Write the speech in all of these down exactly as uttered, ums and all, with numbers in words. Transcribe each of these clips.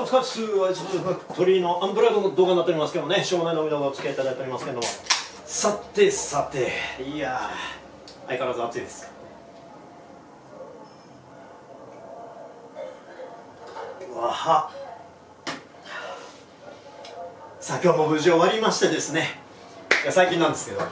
お疲れっす。鳥居のアンブライドの動画になっておりますけどもね、少年の動画をお付き合いいただいておりますけども、さてさて、いやー、相変わらず暑いです。うわはさあ、今日も無事終わりましてですね、いや最近なんですけど、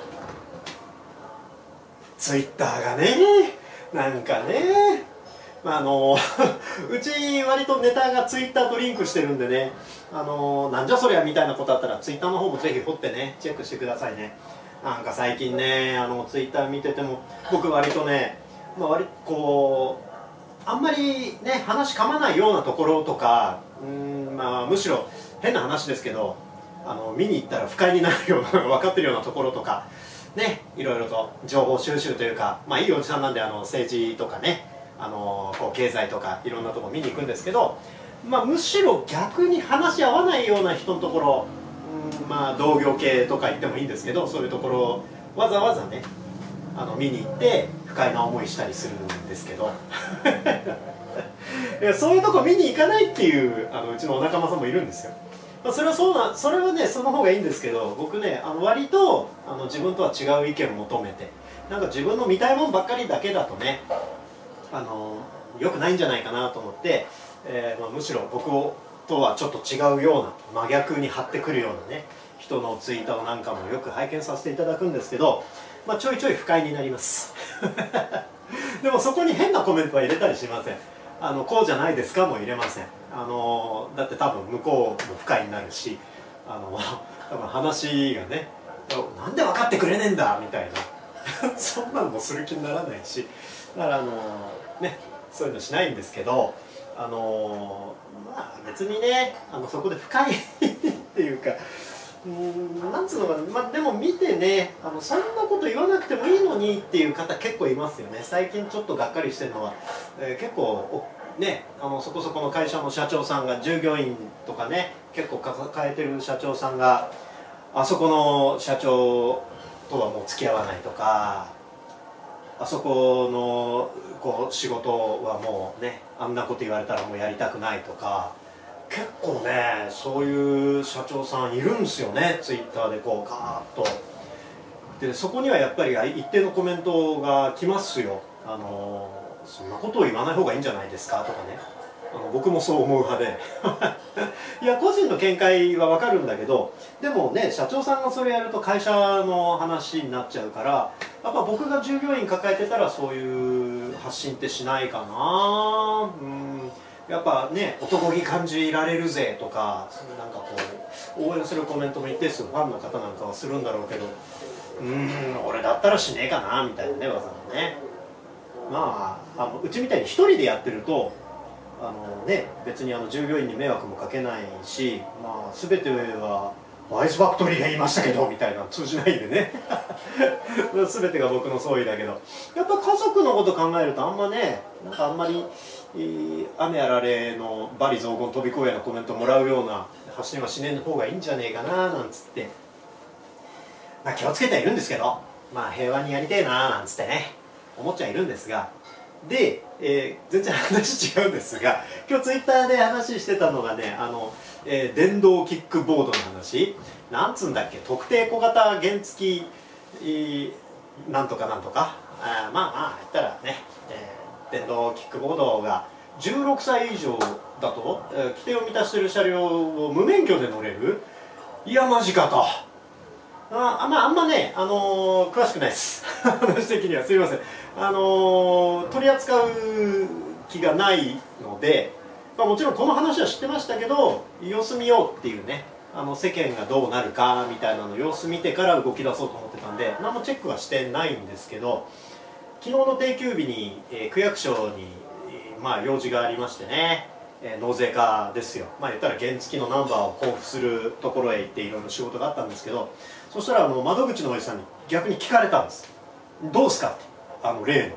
ツイッターがね、なんかね、まああのうち割とネタがツイッターとリンクしてるんでね、あのなんじゃそりゃみたいなことあったらツイッターの方もぜひ掘ってねチェックしてくださいね。なんか最近ね、あのツイッター見てても僕割とね、まあ、割こうあんまりね話噛まないようなところとか、うーん、まあ、むしろ変な話ですけど、あの見に行ったら不快になるような分かってるようなところとかね、いろいろと情報収集というか、まあいいおじさんなんで、あの政治とかね、あのこう経済とかいろんなところ見に行くんですけど、まあ、むしろ逆に話し合わないような人のところ、うん、まあ同業系とか言ってもいいんですけど、そういうところをわざわざねあの見に行って不快な思いしたりするんですけどいや、そういうとこ見に行かないっていうあのうちのお仲間さんもいるんですよ。まあ、それはそうな、それはねその方がいいんですけど、僕ねあの割とあの自分とは違う意見を求めて、なんか自分の見たいもんばっかりだけだとね、あの良くないんじゃないかなと思って、えーまあ、むしろ僕とはちょっと違うような真逆に張ってくるようなね人のツイートなんかもよく拝見させていただくんですけど、まあ、ちょいちょい不快になりますでもそこに変なコメントは入れたりしません。あのこうじゃないですかも入れません。あのだって多分向こうも不快になるし、あの多分話がね、なんで分かってくれねえんだみたいなそんなのもする気にならないし、だからあのねそういうのしないんですけど、あのまあ別にねあのそこで不快っていうか、うーんなんつうのかな、まあ、でも見てね、あのそんなこと言わなくてもいいのにっていう方結構いますよね。最近ちょっとがっかりしてるのは、えー、結構ね、あのそこそこの会社の社長さんが、従業員とかね結構抱えてる社長さんが、あそこの社長とはもう付き合わないとか、あそこのこう仕事はもうねあんなこと言われたらもうやりたくないとか、結構ねそういう社長さんいるんですよね、ツイッターでこうガーッと。でそこにはやっぱり一定のコメントが来ますよ。あのそんなことを言わない方がいいんじゃないですかとかね、あの僕もそう思う派でいや個人の見解は分かるんだけど、でもね社長さんがそれやると会社の話になっちゃうから、やっぱ僕が従業員抱えてたらそういう発信ってしないかな。うん、やっぱね男気感じられるぜとか、なんかこう応援するコメントも一定数ファンの方なんかはするんだろうけど、うーん俺だったらしねえかなみたいなね、わざわざね。まあ、あのうちみたいに一人でやってるとあの、ね、別にあの従業員に迷惑もかけないし、まあ、全てはアイスファクトリーが言いましたけどみたいな通じないんでね全てが僕の総意だけど、やっぱ家族のこと考えるとあんまね、なんかあんまり、えー、雨あられの罵詈雑言飛び越えなコメントもらうような発信はしねえ方がいいんじゃねえかななんつって、まあ、気をつけてはいるんですけど、まあ平和にやりてえななんつってね思っちゃいるんですが、で、えー、全然話違うんですが、今日ツイッターで話してたのがね、あの、えー、電動キックボードの話、なんつうんだっけ、特定小型原付き、えー、なんとかなんとか、あまあまあ言ったらね、えー、電動キックボードがじゅうろくさい以上だと、えー、規定を満たしている車両を無免許で乗れる、いやマジかと。あ, まあ、あんまね、あのー、詳しくないです話的にはすいません。あのー、取り扱う気がないので、まあ、もちろんこの話は知ってましたけど、様子見ようっていうね、あの世間がどうなるかみたいなの様子見てから動き出そうと思ってたんで、何もチェックはしてないんですけど、昨日の定休日に、えー、区役所に、えー、まあ用事がありましてね、えー、納税課ですよ。まあ言ったら原付のナンバーを交付するところへ行っていろいろ仕事があったんですけど、そしたらあの窓口のおじさんに逆に聞かれたんです。どうすかって、あの例の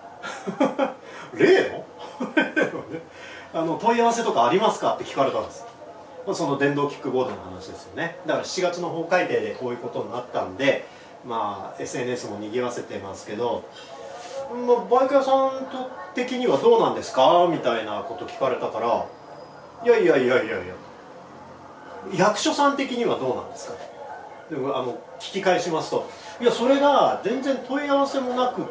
例のあの問い合わせとかありますかって聞かれたんです。その電動キックボードの話ですよね。だからしちがつの法改定でこういうことになったんで、まあ エスエヌエス も賑わせてますけど、まあ、バイク屋さん的にはどうなんですかみたいなこと聞かれたから、 いやいやいやいやいや、役所さん的にはどうなんですかね。でもあの聞き返しますと、いやそれが全然問い合わせもなくって、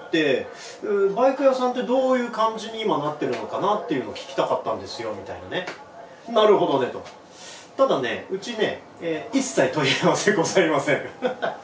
バイク屋さんってどういう感じに今なってるのかなっていうのを聞きたかったんですよみたいなね。なるほどねと。ただね、うちね、えー、一切問い合わせございません。う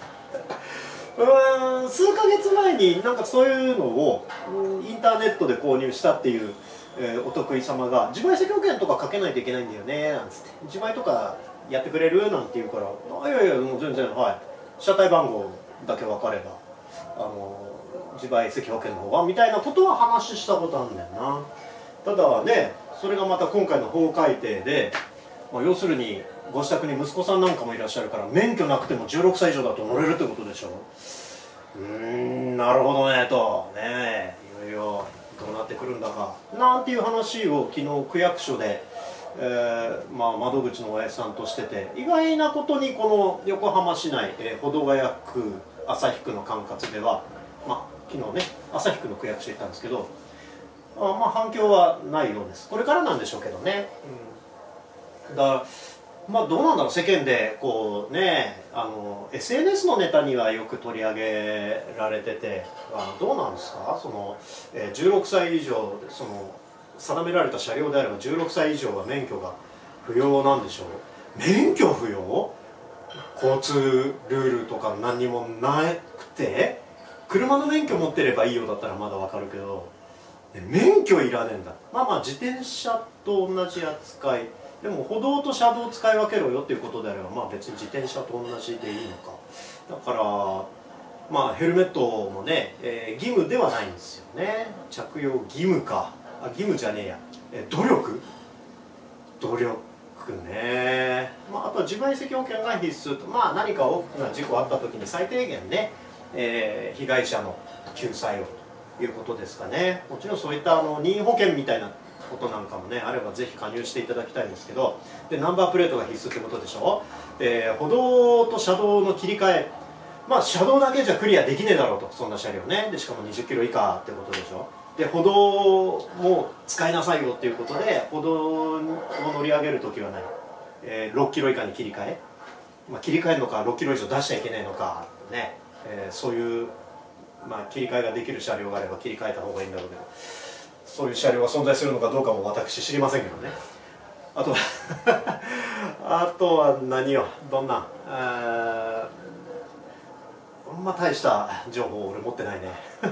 ーん、数ヶ月前になんかそういうのをインターネットで購入したっていう、えー、お得意様が自賠責保険とかかけないといけないんだよねなんつって、自賠とかやってくれるなんて言うから、あいやいやもう全然、はい、車体番号だけ分かればあの自賠責保険の方がみたいなことは話したことあるんだよな。ただね、それがまた今回の法改定で、まあ、要するにご自宅に息子さんなんかもいらっしゃるから、免許なくてもじゅうろくさい以上だと乗れるってことでしょ。うーん、なるほどねとね、いよいよどうなってくるんだかなんていう話を昨日区役所で、えーまあ、窓口のおやじさんとしてて、意外なことにこの横浜市内、えー、保土ヶ谷区旭区の管轄では、まあ、昨日ね旭区の区役所行ったんですけど、あまあ反響はないようです。これからなんでしょうけどね、うん、だからまあどうなんだろう、世間でこうね、あの エスエヌエス のネタにはよく取り上げられてて、あどうなんですか、その、えー、じゅうろくさい以上でその定められた車両であればじゅうろくさい以上は免許が不要なんでしょう。免許不要、交通ルールとか何にもなくて、車の免許持ってればいいよだったらまだわかるけど、免許いらねえんだ。まあまあ自転車と同じ扱いでも、歩道と車道を使い分けろよっていうことであれば、まあ別に自転車と同じでいいのか。だからまあヘルメットもね、えー、義務ではないんですよね。着用義務か、あ義務じゃねえや、えー、努力努力ね、まあ、あとは自賠責保険が必須と、まあ何か大きな事故あった時に最低限ね、えー、被害者の救済をということですかね。もちろんそういったあの任意保険みたいなことなんかもねあればぜひ加入していただきたいんですけど、でナンバープレートが必須ってことでしょ。で歩道と車道の切り替え、まあ車道だけじゃクリアできねえだろうと、そんな車両ね。でしかもにじゅっキロ以下ってことでしょ。で歩道も使いなさいよっていうことで、歩道を乗り上げるときは何、えー、ろっキロ以下に切り替え、まあ、切り替えるのかろっキロ以上出しちゃいけないのかね、えー、そういう、まあ、切り替えができる車両があれば切り替えた方がいいんだろうけど、そういう車両が存在するのかどうかも私知りませんけどね。あとはあとは何よ、どんなああんま大した情報俺持ってないね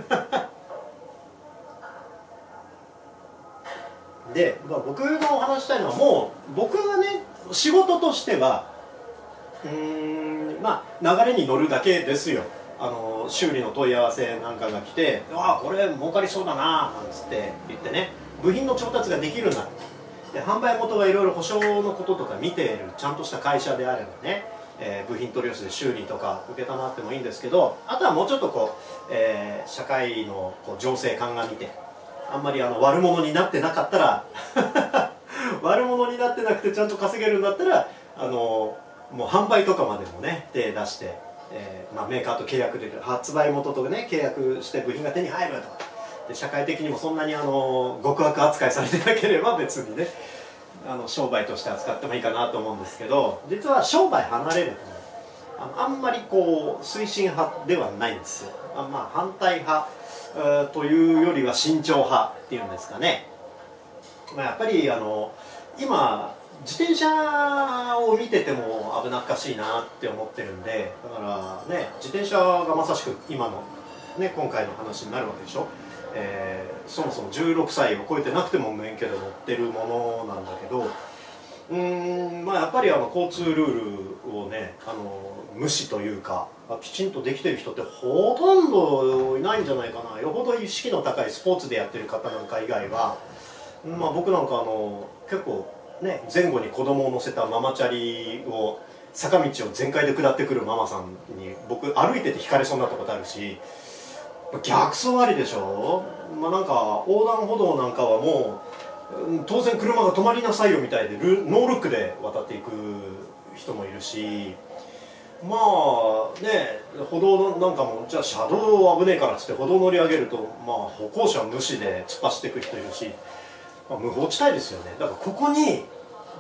で、まあ、僕がお話したいのは、もう僕がね仕事としてはうーんまあ流れに乗るだけですよ。あの修理の問い合わせなんかが来て「ああこれ儲かりそうだな」なんつって言ってね、部品の調達ができるなで、販売元がいろいろ保証のこととか見ているちゃんとした会社であればね、えー、部品取り寄せで修理とか受けたまってもいいんですけど、あとはもうちょっとこう、えー、社会のこう情勢鑑みて、あんまりあの悪者になってなかったら悪者になってなくてちゃんと稼げるんだったら、あのもう販売とかまでもね手出して、えーまあ、メーカーと契約できる、発売元とね契約して部品が手に入るとかで、社会的にもそんなにあの極悪扱いされてなければ別にねあの商売として扱ってもいいかなと思うんですけど、実は商売離れるとね、あのあんまりこう推進派ではないんですよ。あまあ反対派というよりは慎重派っていうんですかね。まあ、やっぱりあの今自転車を見てても危なっかしいなって思ってるんで、だからね自転車がまさしく今のね今回の話になるわけでしょ。えー、そもそもじゅうろくさいを超えてなくても免許で乗ってるものなんだけど、うーんまあやっぱりあの交通ルールをねあの無視というかきちんとできてる人ってほとんどいないんじゃないかな。よほど意識の高いスポーツでやってる方なんか以外は、まあ、僕なんかあの結構ね前後に子供を乗せたママチャリを坂道を全開で下ってくるママさんに僕歩いてて引かれそうになったことあるし、逆走ありでしょ。まあなんか横断歩道なんかはもう当然車が止まりなさいよみたいでルノールックで渡っていく人もいるし、まあね歩道なんかもじゃあ車道危ねえからっつって歩道乗り上げると、まあ歩行者無視で突っ走っていく人いるし、まあ、無法地帯ですよね。だからここに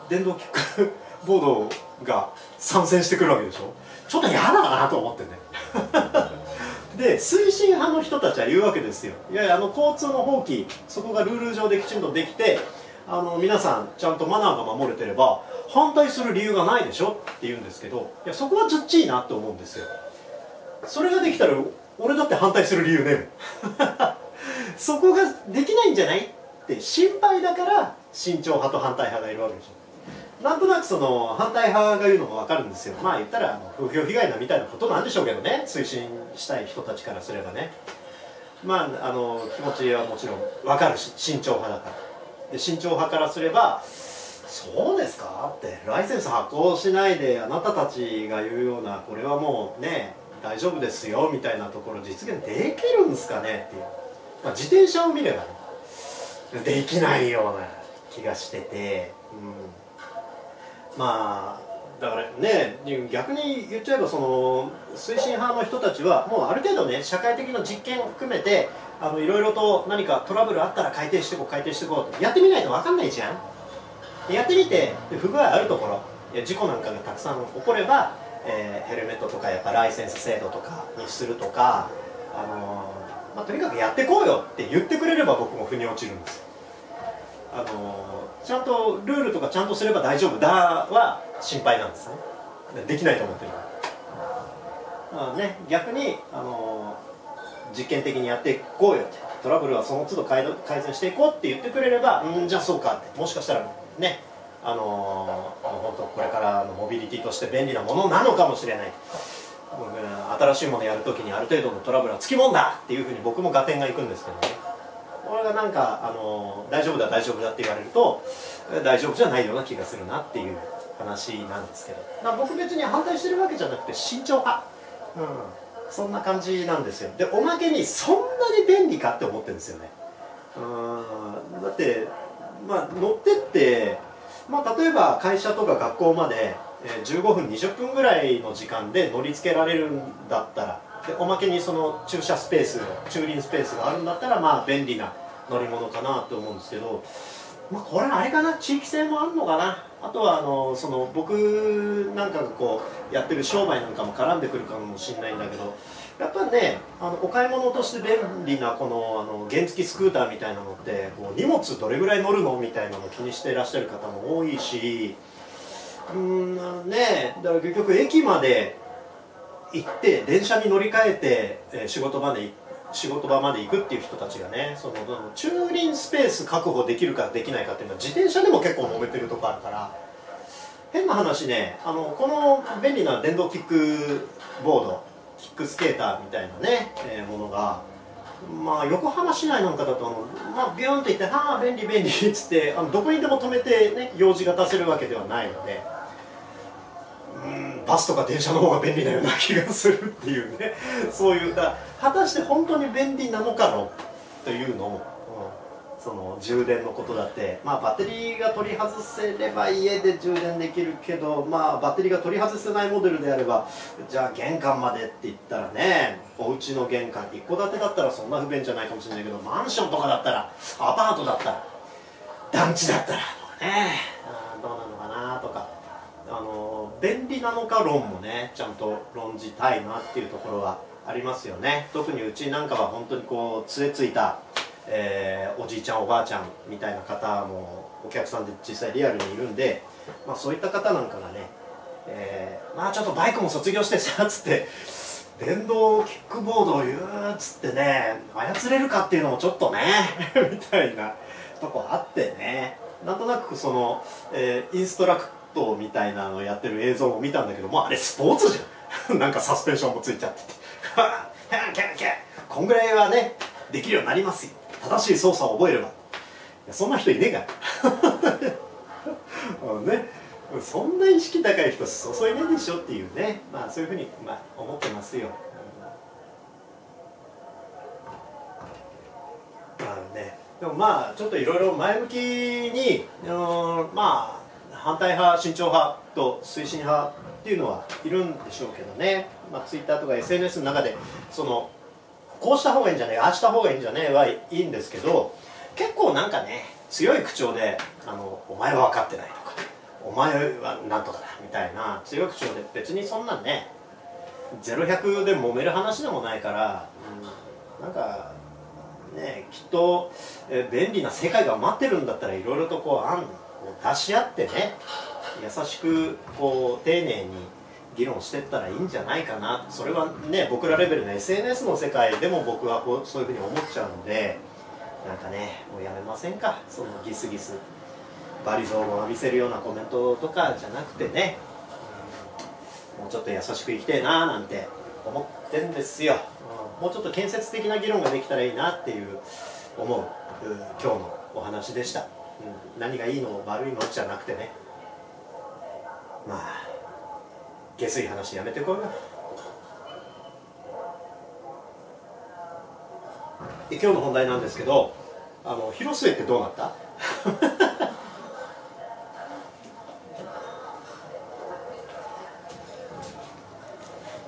電動キックボードが参戦してくるわけでしょ。ちょっと嫌だなと思ってねで推進派の人たちは言うわけですよ。いやいや、あの交通の法規、そこがルール上できちんとできて、あの皆さんちゃんとマナーが守れてれば反対する理由がないでしょって言うんですけど、いやそこはずっちいなって思うんですよ。それができたら俺だって反対する理由ねそこができないんじゃないって心配だから慎重派と反対派がいるわけでしょ。なんとなくその反対派が言うのも分かるんですよ。まあ言ったらあの風評被害なみたいなことなんでしょうけどね、推進したい人たちからすればね。まああの気持ちはもちろん分かるし、慎重派だから。で慎重派からすれば、そうですかってライセンス発行しないであなたたちが言うようなこれはもうね大丈夫ですよみたいなところ実現できるんですかねっていう、まあ、自転車を見ればねできないような気がしてて、うん、まあだからね、逆に言っちゃえばその推進派の人たちはもうある程度ね社会的な実験を含めてあのいろいろと何かトラブルあったら改定していこう改定していこうってやってみないと分かんないじゃん。やってみて不具合あるところ、事故なんかがたくさん起これば、えー、ヘルメットとかやっぱライセンス制度とかにするとか、あのーまあ、とにかくやっていこうよって言ってくれれば僕も腑に落ちるんですよ。あのー、ちゃんとルールとかちゃんとすれば大丈夫だは心配なんですね。できないと思ってるから、まあね、逆に、あのー、実験的にやっていこうよって、トラブルはその都度改善していこうって言ってくれれば、うんじゃあそうかって、もしかしたらね、あのー、本当これからのモビリティとして便利なものなのかもしれない、新しいものやるときにある程度のトラブルはつきもんだっていうふうに僕も合点がいくんですけどね。これがなんか、あのー、大丈夫だ大丈夫だって言われると大丈夫じゃないような気がするなっていう話なんですけど、まあ、僕別に反対してるわけじゃなくて慎重派、うん、そんな感じなんですよ。でおまけにそんなに便利かって思ってるんですよね。うんだってまあ、乗ってって、まあ、例えば会社とか学校までじゅうごふんにじゅっぷんぐらいの時間で乗り付けられるんだったら、でおまけにその駐車スペース駐輪スペースがあるんだったらまあ便利な乗り物かなと思うんですけど、まあ、これあれかな、地域性もあるのかな。あとはあのその僕なんかがこうやってる商売なんかも絡んでくるかもしれないんだけど、やっぱりね、あのお買い物として便利なこのあの原付スクーターみたいなのってこう荷物どれぐらい乗るのみたいなのを気にしていらっしゃる方も多いし、うーんね、だから結局駅まで行って電車に乗り換えて、えー、仕事場で仕事場まで行くっていう人たちがね、その駐輪スペース確保できるかできないかっていうのは自転車でも結構揉めてるとこあるから、変な話ね、あのこの便利な電動キックボードキックスケーターみたいなね、えー、ものが、まあ、横浜市内なんかだとあの、まあ、ビューンと行って「はあ便利便利」っつってあのどこにでも止めて、ね、用事が出せるわけではないので、うんバスとか電車の方が便利なような気がするっていうねそういうだ果たして本当に便利なのかのというのも、うん、その充電のことだって、まあ、バッテリーが取り外せれば家で充電できるけど、まあ、バッテリーが取り外せないモデルであればじゃあ玄関までって言ったらね、お家の玄関一戸建てだったらそんな不便じゃないかもしれないけど、マンションとかだったらアパートだったら団地だったらとかね、あどうなのかなとか、あの便利なのか論もねちゃんと論じたいなっていうところはありますよね。特にうちなんかは本当にこう杖ついた、えー、おじいちゃんおばあちゃんみたいな方もお客さんで実際リアルにいるんで、まあ、そういった方なんかがね、えー、まあちょっとバイクも卒業してさっつって電動キックボードを言うっつってね操れるかっていうのもちょっとねみたいなとこあってね、なんとなくその、えー、インストラクトみたいなのをやってる映像も見たんだけど、もうあれスポーツじゃんなんかサスペンションもついちゃっててこんぐらいはねできるようになりますよ、正しい操作を覚えれば。いやそんな人いねえからね、そんな意識高い人注いねえでしょっていうね、まあそういうふうに、まあ、思ってますよ。まあね、でもまあちょっといろいろ前向きに、うん、まあ反対派慎重派と推進派っていうのはいるんでしょうけどね、まあ、ツイッターとか エスエヌエス の中でそのこうした方がいいんじゃねえああした方がいいんじゃねえはいいんですけど、結構なんかね強い口調であの「お前は分かってない」とか「 お前はなんとかだみたいな強い口調で、別にそんなんねゼロひゃくで揉める話でもないから、うん、なんかねきっとえ便利な世界が待ってるんだったら、いろいろとこう案を出し合ってね、優しくこう丁寧に議論していったらいいんじゃないかな。それはね僕らレベルの エスエヌエス の世界でも僕はこうそういうふうに思っちゃうので、なんかねもうやめませんか、そのギスギス罵詈雑言を浴びせるようなコメントとかじゃなくてね、もうちょっと優しく生きてえなーなんて思ってんですよ、うん、もうちょっと建設的な議論ができたらいいなっていう思う、うん、今日のお話でした、うん、何がいいの悪いのじゃなくてね、まあ下水話やめてこいよ。で今日の本題なんですけど、あの広末ってどうなった